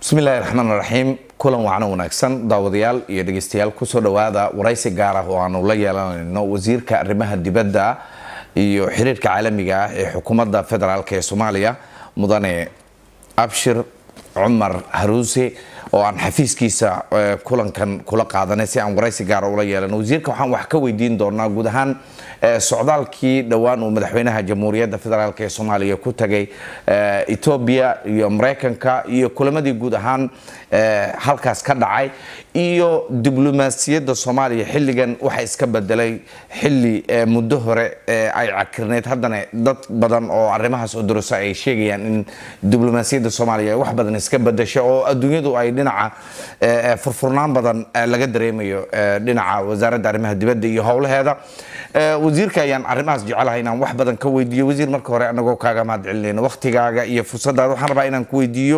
بسم الله الرحمن الرحيم كلن وعنا وناكسن داوديال iyo dhageystayaal ku soo dhawaada waraysi gaar ah oo aan ula yeelanayno wasiirka arrimaha dibadda iyo xiriirka caalamiga ah ee xukuumadda federaalka ee Soomaaliya mudane Abshir Umar Harusi oo aan xafiiskiisa kulankan kula qaadanay si aan waraysi gaar ah ula yeelano wasiirka waxaan wax ka weydiin doonaa guud ahaan socdaalkii dhawaan uu madaxweynaha jamhuuriyadda federaalka ee Soomaaliya ku tagay Ethiopia iyo Mareykanka iyo kulamadii guud ahaan halkaas ka dhacay iyo diblomaasiyadda Soomaaliya xilligan waxa iska bedelay xilli muddo hore ay cakirneed haddana dad badan oo arrimahaas u dursa ay sheegayaan in diblomaasiyadda Soomaaliya wax badan iska bedesho oo adduunyadu ay dhinaca furfurnaan badan laga dareemayo dhinaca wasaaradda arrimaha dibadda iyo howlaheeda wasiirka ayaan arrimahaas jecelahay inaan wax badan ka weydiiyo wasiir marka hore anagoo kaaga mahad celinayno waqtigaaga iyo fursadaada waxaan rabaa inaan ku weydiiyo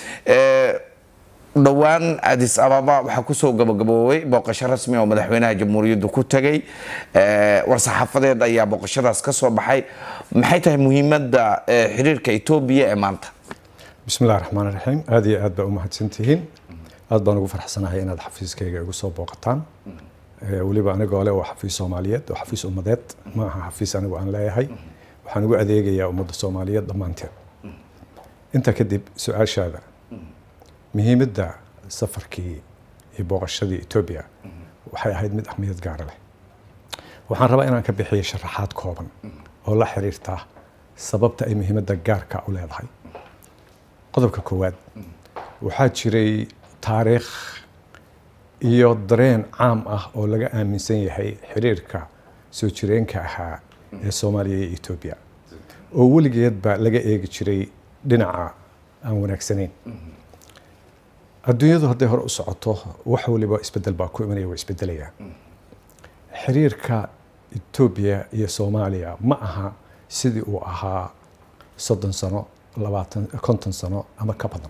dhawaan Addis Ababa waxa ku soo gabagaboobay booqasho rasmi oo madaxweynaha jamhuuriyadda ku tagay war-saxaafadeed ayaa booqashadaas ka soo baxay maxay tahay muhiimadda xiriirka Ethiopia ee maanta bismillaahir rahmaanir rahiim aad iyo aad baa u mahadsantihiin aad baan ugu faraxsanahay inaad xafiiskayga igu soo booqataan waliba aniga oo xafiis Soomaaliyeed oo xafiis ummadeed ma aha xafiis anigu aan leeyahay waxaan ugu adeegayaa ummadda Soomaaliyeed dhamaanteed inta kadib su'aashaada muhiimadda safarkii iyo booqashadii Ethiopia waxay ahayd mid ahmiyad gaar ah waxaan rabaa inaan ka bixiyo sharaxaad kooban oo la xiriirta sababta ay muhiimadda gaarka u leedahay qodobka koowaad waxaa jiray taariikh iyo dareen caam ah oo laga aaminsan yahay xiriirka soo jireenka ahaa ee Soomaaliya iyo Ethiopia oo weligeedba laga eegi jiray dhinaca aan wanaagsanayn adduunyadu hadday hore u socoto wax waliba isbedel baa ku imanaya way isbedelayaan xiriirka Ethiopia iyo Soomaaliya ma aha sidii uu ahaa 30 sano 50 sano ama ka badan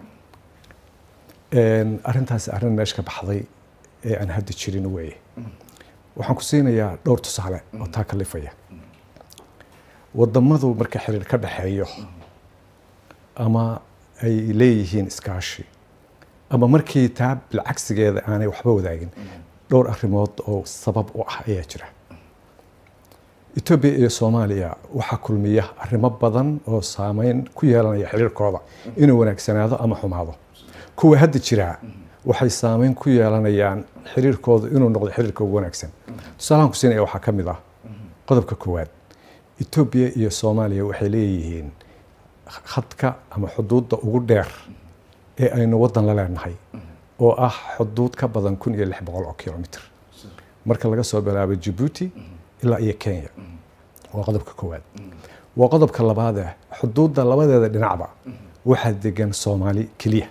arrintaas arrin meesha ka baxday ee aan hadda jirin weeye waxaan ku siinayaa dhowr tusaale oo taa kalifaya wadamadu marka xiriir ka dhaxeeyo ama ay leeyihiin iskaashi ama markii taa bilcagsigeeda aanay waxba wadaagin dhowr arrimood oo sabab u ah ayaa jira Ethiopia iyo Soomaaliya waxa kulmiya arrimo badan oo saameyn ku yeelanaya xiriirkooda inuu wanaagsanaado ama xumaado kuwa hadda jira waxay saameyn ku yeelanayaan xiriirkooda inuu noqdo xiriirka ugu wanaagsan tusaalahan ku siinaya waxa kamid ah qodobka koowaad Ethiopia iyo Soomaaliya waxay leeyihiin khadka ama xuduudda ugu dheer ee aynu wadan la leenahay oo ah xuduud ka badan 1600 oo kiiloomitir marka laga soo bilaabo Djibouti ilaa iyo Kenya waa qodobka koowaad waa qodobka labaad xuduudda labadeeda dhinacba waxa degan Soomaali kaliya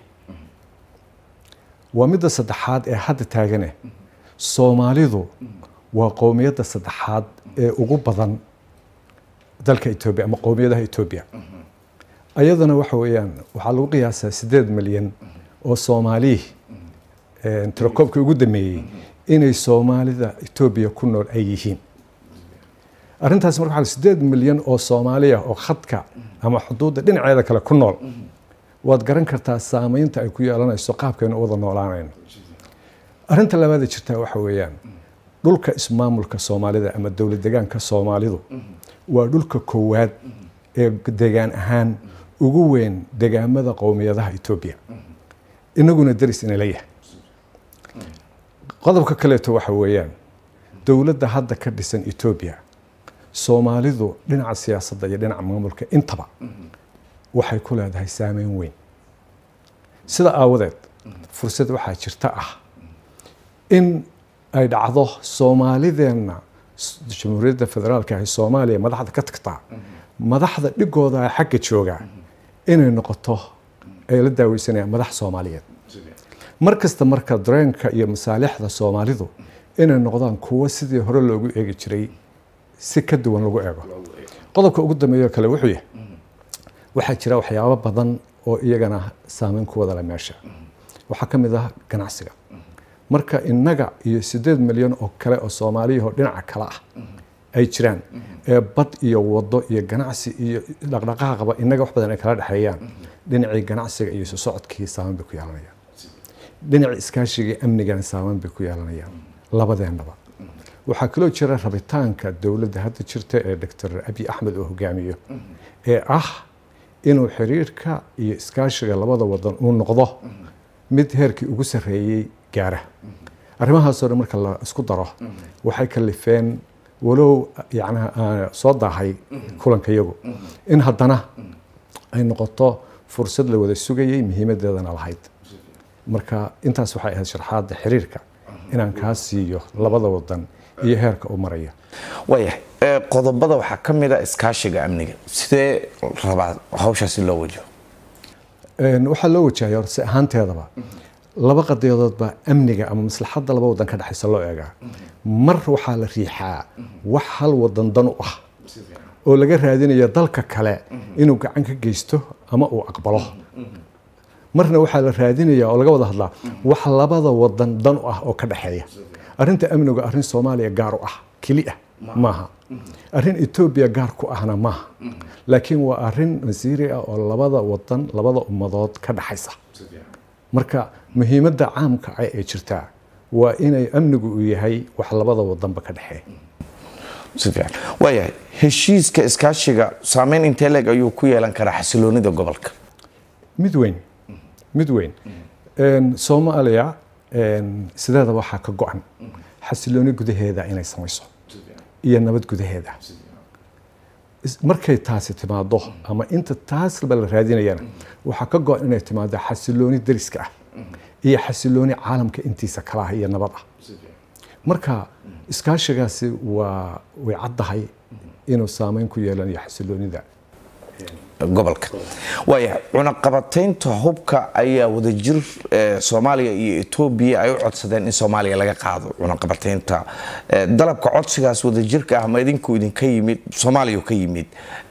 waa midda saddexaad ee hadda taagan Soomaalidu waa qowmiyadda saddexaad ee ugu badan dalka Ethiopia ama qowmiyadaha Ethiopia ayadana waxa weeyaan waxa lagu qiyaasaa 8 milyan oo Soomaali tirakoobkii ugu dameeyay inay Soomaalida Ethiopia ku nool ay yihiin arrintaas marka 8 milyan oo Soomaali ah oo khadka ama xuduudda dhinaceeda kale ku nool waad garan kartaa saameynta ay ku yeelanayso qaabkeena wada noolaanayno arrinta labaad ee jirta waxa weeyaan dhulka ismaamulka Soomaalida ama dawlad deegaanka Soomaalidu waa dhulka koowaad ee deegaan ahaan ugu weyn deegaamada qowmiyadaha Ethiopia inaguna daris in leeyahay qodobka kale waxa weeyaan dawladda hadda ka dhisan Ethiopia Soomaalidu dhinaca siyaasadda iyo dhinaca maamulka intaba waxay ku leedahay saameyn weyn sida aawadeed fursad waxa jirta ah in ay dhacdo Soomaalideena jamhuuriyadda federaalka ee Soomaaliya madaxda ka tagtaa madaxda dhigooda xagga jooga inay noqoto ay la daawaysanayaan madax Soomaaliyeed markasta marka dareenka iyo masaalixda Soomaalidu inay noqdaan kuwa sidii hore loogu eegi jiray si ka duwan lagu eego qodobka ugu dambeeya kale wuxuu yahay waxa jira waxyaabo badan oo iyagana saameyn ku wada la meesha waxa kamid ah ganacsiga marka inaga iyo 8 milyan oo kale oo Soomaaliya oo dhinaca kala ah ay jiraan ee bad iyo wado iyo ganacsi iyo dhaqdhaqaaqaba inaga wax badan ay kala dhaxeeyaan dhinacii ganacsiga iyo soo socodkii saameyn bay ku yeelanayaan dhinacii iskaashiga amniga saameyn bay ku yeelanayaan labadeenaba waxaa kaloo jira rabitaanka dawladda hadda jirta ee Dr. Abiy Ahmed oo hogaamiyo ee inuu xiriirka iyo iskaashiga labada wadan uu noqdo mid heerkii ugu sareeyay gaara arrimahaas oo marka la isku daro waxay kalifeen walow soo daahay kulanka iyagu in haddana ay noqoto fursad la wada sugayay muhiimadeedana lahayd marka intaas waxay ahayd sharaxaadda xiriirka inaan kaa siiyo labada wadan iyo heerka uu maraya waayahay qodobada waxaa ka mid ah iskaashiga amniga sidee rabaa hawshaasi loo wajaho waxaa loo wajahayaa si ahaanteedaba laba qadiyadood baa amniga ama maslaxadda laba wadan ka dhaxaysa loo eegaa mar waxaa la riixaa wax hal wadan dan u ah oo laga raadinayo dalka kale inuu gacan ka geysto ama uu aqbalo marna waxaa la raadinayaa oo laga wada hadlaa wax labada wadan dan u ah oo ka dhaxeeya arrinta amniga arrin Soomaaliya gaar u ah kaliya maaha arrin Ethiopia gaar ku ahna maaha laakiin waa arrin masiiri ah oo labada wadan labada ummadood ka dhaxaysa marka muhiimadda caamka ay jirtaa waa inay amnigu u yahay wax labada wadanba ka dhaxeeya sidaan waayahay heshiiska iskaashiga saameyn intee leeg ayuu ku yeelan karaa xasiloonida gobolka mid weyn Soomaaliya sideeda waxaa ka go'an xasilooni gudaheeda inay samayso iyo nabad gudaheeda markay taasi timaado ama inta taas la raadinayana waxaa ka go'an inay timaado xasilooni dariska ah iyo xasilooni caalamka intiisa kala ah iyo nabad ah marka iskaashigaasi way caddahay inuu saameyn ku yeelanayo xasiloonida gobolka waayahay cunaqabataynta hubka ayaa wadajir Soomaaliya iyo Ethiopia ay u codsadeen in Soomaaliya laga qaado cunaqabataynta dalabka codsigaas wadajirka ah ma idinka yimid Soomaaliya ka yimid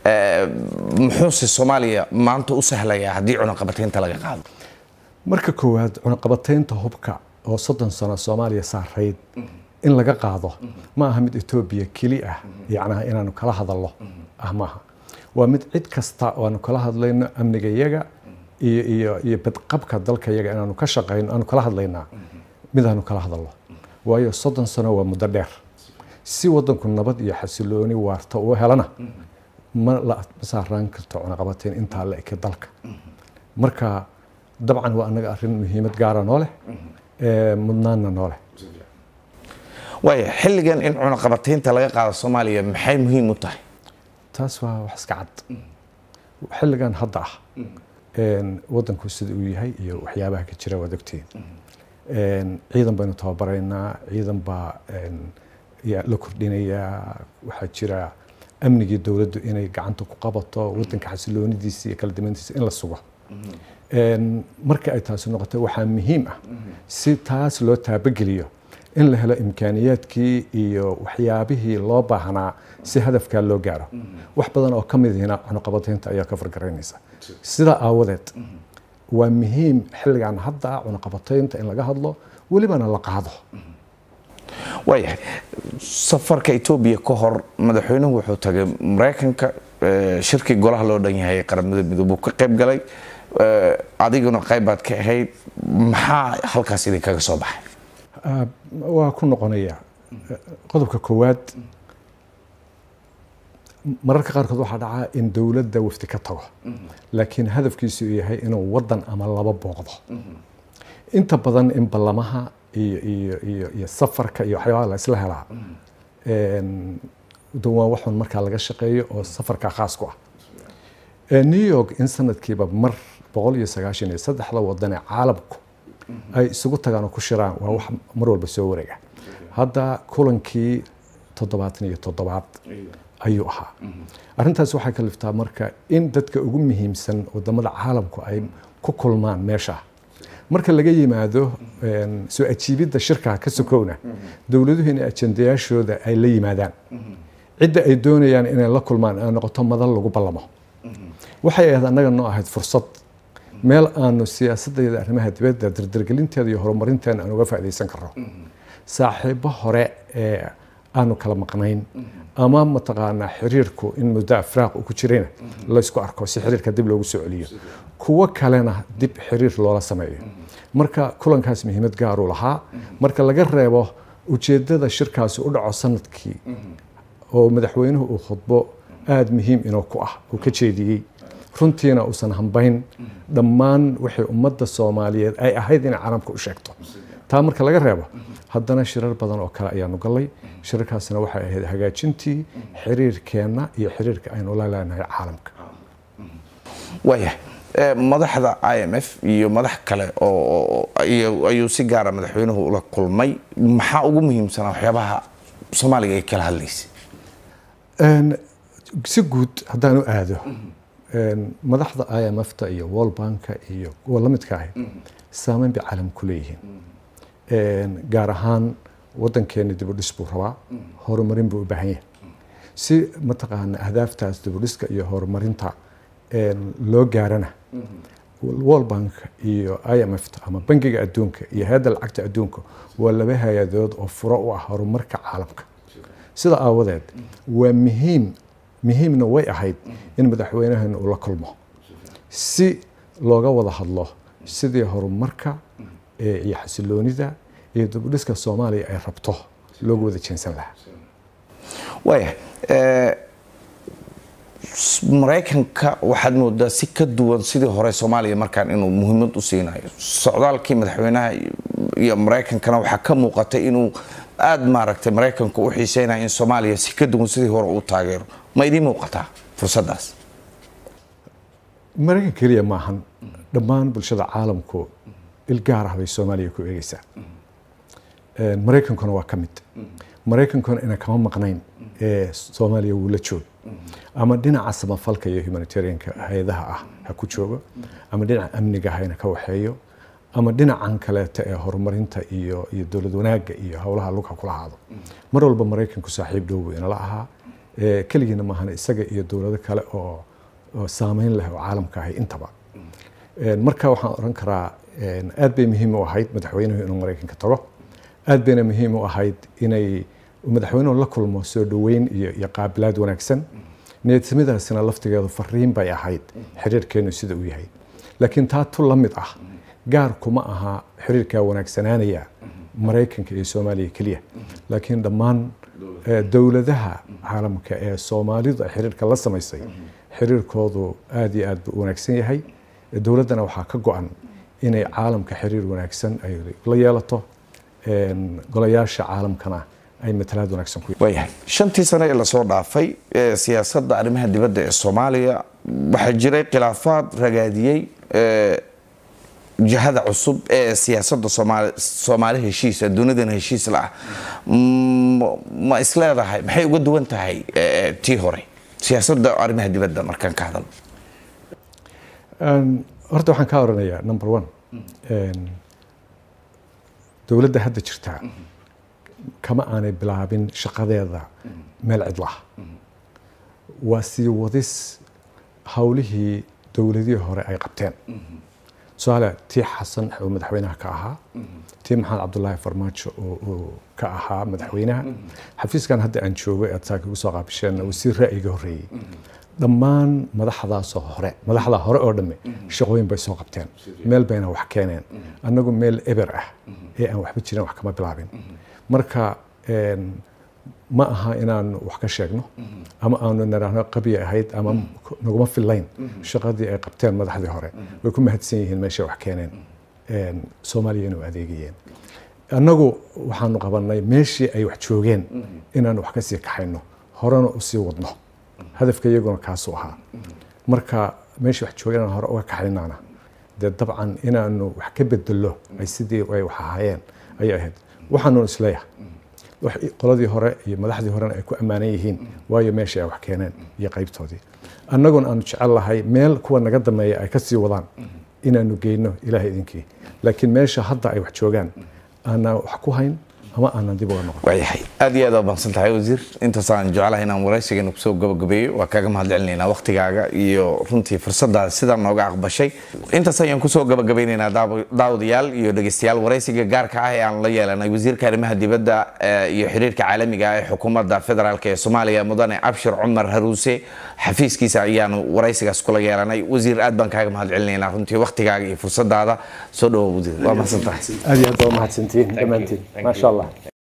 muxuu Soomaaliya maanta u sahlayaa hadii cunaqabataynta laga qaado marka koowaad cunaqabataynta hubka oo 30 sano Soomaaliya saareyd in laga qaado ma aha mid Ethiopia kaliya inaanu kala hadalno maaha waa mid cid kasta oo aanu kala hadlayno amniga iyaga iyo badqabka dalka iyaga inaanu ka shaqeyno aanu kala hadlaynaa mid aanu kala hadalno waayo 30 sano waa muddo dheer si wadanku nabad iyo xasilooni waarta oo helana ma la saaraan karto cunaqabatayn inta la eka dalka marka dabcan waa anaga arrin muhiimad gaar ah noo leh mudnaana noo leh waayahay xilligan in cunaqabataynta laga qaado Soomaaliya maxay muhiim u tahay taas waa wax iska cad xilligan hadda wadanku sida uu yahay iyo waxyaabaha ka jira wada ogtiin ciidan baynu tababaraynaa ciidan baa la kordhinayaa waxaa jira amnigii dawladdu inay gacanta ku qabato wadanka xasiloonidiisa iyo kala duwanaantiisa in la sugo marka ay taasi noqoto waxaa muhiim ah si taas loo taabageliyo in la helo imkaaniyaadkii iyo waxyaabihii loo baahnaa si hadafka loo gaaro wax badan oo ka mid ah cunaqabataynta ayaa ka fargaraynaysa sida aawadeed waa muhiim xilligan hadda cunaqabataynta in laga hadlo walibana la qaado waayahay safarka Ethiopia ka hor madaxweynuhu wuxuu tagay Mareykanka shirki golaha loo dhan yahay qaramada midoobay ka qayb galay adiguna qaybaad ka ahayd maxaa halkaas idinkaga soo baxay waa ku noqonaya qodobka koowaad mararka qaarkood waxaa dhaca in dawladda wafti ka tago laakiin hadafkiisu yahay inuu wadan ama laba booqdo inta badan in ballamaha iyo safarka iyo waxyaabaha la isla helaa waa waxun markaa laga shaqeeyo oo safarka khaas ku ah New York in sanadkiiba mar 193 wadan ee caalamku ay isugu tagaan oo ku shiraan waa wax mar walba soo wareega hadda kulankii 77 ayuu ahaa arrintaas waxay ka liftaa marka in dadka ugu muhiimsan wadamada caalamku ay ku kulmaan meesha marka laga yimaado soo ajiibida shirka ka sokowna dawladuhu in ajandayaashooda ay la yimaadaan cidda ay doonayaan inay la kulmaan ay noqoto madal lagu ballamo waxay ahayd anaga noo ahayd fursad meel aanu siyaasadda arrimaha dibadda dardargelinteeda iyo horumarinteena aan uga faa'iideysan karno saaxiibo hore ee aanu kala maqnayn ama mataqaanaa xiriirku in muddo firaaq ku jirayna la isku arko si xiriirka dib loogu soo celiyo kuwa kalena dib xiriir loola sameeyo marka kulankaas muhiimad gaar u lahaa marka laga reebo ujeedada shirkaasi u dhaco sanadkii oo madaxweynuhu uu khudbo aad muhiim inoo ku ah uu ka jeediyey runtiina uusan hambayn dhammaan wixii ummadda Soomaaliyeed ay ahayd in caalamka u sheegto taa marka laga reebo haddana shirar badan oo kale ayaanu galay shirarkaasna waxay ahayd hagaajintii xiriirkeena iyo xiriirka aynu la leenahay caalamka waya madaxda IMF iyo madax kale oo ayuu si gaar ah madaxweynuhu ula kulmay maxaa ugu muhiimsan waxyaabaha Soomaaliga ay kala hadlaysay si guud haddaan u aado madaxda IMF-ta iyo World Bank iyo kuwa la midka ah saameyn bay caalam ku leeyihiin gaar ahaan wadankeena dib u dhis buu rabaa horumarin buu u baahan yahay si mataqaana ahdaaftaas dib u dhiska iyo horumarinta loo gaarana World Bank iyo IMF-ta ama bangiga adduunka iyo hay'adda lacagta adduunka waa laba hay'adood oo furo u ah horumarka caalamka sida aawadeed waa muhiimna way ahayd in madaxweynaheena uu la kulmo si looga wada hadlo sidii horumarka iyo xasiloonida iyo dib u dhiska Soomaaliya ay rabto loogu wada jeensan lahaa waya Mareykanka waxaad moodaa si ka duwan sidii hore Soomaaliya markaan inuu muhiimad u siinayo socdaalkii madaxweynaha iyo Mareykankana waxa ka muuqatay inuu aad maaragtay Mareykanku u xiiseynaa in Soomaaliya si ka duwan sidii hore u taageero ma idin muuqataa fursadaas Mareykanka kaliya maahan dhammaan bulshada caalamku il gaar ah bay Soomaaliya ku eegaysaa Mareykankuna waa ka mid Mareykankuna ina kama maqnayn Soomaaliya wuu la joog ama dhinaca samafalka iyo humanitarianka hay'adaha ah ha ku joogo ama dhinaca amniga hayna ka waxeeyo ama dhinacan kaleeta ee horumarinta iyo dawlad wanaagga iyo hawlaha lugha kula haado mar walba Mareykanku saaxiib dhow ina la ahaa kaligiina maahan isaga iyo dawlado kale oo saameyn leh oo caalamka ah intaba marka waxaan oran karaa aad bay muhiim u ahayd madaxweynuhu inuu Mareykanka tago aad bayna muhiim u ahayd inay madaxweynuhu la kulmo soo dhaweyn iyo qaabilaad wanaagsan niyadsamadaasina laftigeedu fariin bay ahayd xiriirkeenu sida uu yahay laakiin taa tu la mid ah gaar kuma aha xiriirka wanaagsanaanaya Mareykanka iyo Soomaaliya kaliya laakiin dhammaan dawladaha caalamka ee Soomaalidu xiriirka la sameysay xiriirkoodu aad iyo aad u wanaagsan yahay dawladana waxa ka go'an inay caalamka xiriir wanaagsan ay la yeelato golayaasha caalamkana ay matalaad wanaagsan ku yahay shantii sano ee la soo dhaafay siyaasadda arrimaha dibadda ee Soomaaliya waxa jiray khilaafaad ragaadiyay jihada cusub ee siyaasadda Soomaaliya heshiis dunidana heshiis la ma isleedahay maxay uga duwan tahay tii hore siyaasadda arrimaha dibadda markaan ka hadal horta waxaan ka oranayaa number 1 dawladda hadda jirta kama aanay bilaabin shaqadeeda meel cidla waa sii wadis hawlihii dawladihii hore ay qabteen su'aala tii xasan oo madaxweynaha ka ahaa tii maxamed cabdullaahi farmaajo oo ka ahaa madaxweynaha xafiiskan hadda aan joogo ee taag ugu soo qaabisheen wasiir ra'yiga horeeyay dhammaan madaxda hore oo dhamme shaqooyin bay soo qabteen meel bayna wax keeneen annagu meel eber ah ee aan waxba jirin wax kama bilaabin marka ma aha inaan wax ka sheegno ama aanu naraahno qabiya ahayd ama naguma filayn shaqadii ay qabteen madaxdii hore way ku mahadsan yihiin meesha wax keeneen Soomaaliya inuu adeegayeen annagu waxaanu qabanay meeshii ay wax joogeen inaan wax ka sii kaxayno horena u sii wadno hadafka iyaguna kaas u ahaa marka meeshii wax joogeen hore uga kaxaynana dabcan inaanu wax ka bedelo ay sidii ay wax ahaayeen ay ahayd waxaanu isleeyahay qoladii hore iyo madaxdii horena ay ku amaanan yihiin waayo meesha ay wax keeneen iyo qaybtoodii annaguna aanu jecel lahay meel kuwa naga dameeya ay ka sii wadaan inaanu geyno ilaahay idinkii laakiin meesha hadda ay wax joogaan ana wax ku hayn ama aanan dib uga noqon. waayahay aad iyo aad waa mahadsan tahay wasiir intaasaan jeclahay inaan waraysigeena kusoo gabagabeeyo waa kaaga mahadcelinaynaa waqtigaaga iyo runtii fursadaada sidaa nooga aqbashay intaas ayaan kusoo gabagabeynaynaa daawadayaal iyo dhegeystayaal waraysiga gaarka ah ee aan la yeelanay wasiirka arrimaha dibadda iyo xiriirka caalamiga ah ee xukuumadda federaalk ee Soomaaliya mudane Abshir Cumar Haruuse xafiiskiisa ayaanu waraysigaas kula yeelanay wasiir aad baan kaaga mahadcelinaynaa runtii waqtigaaga iyo fursadaada soo dhawow wasiir waa mahadsan tahay aad iyo aad waa mahadsantiin dhamaantiin ma sha Allah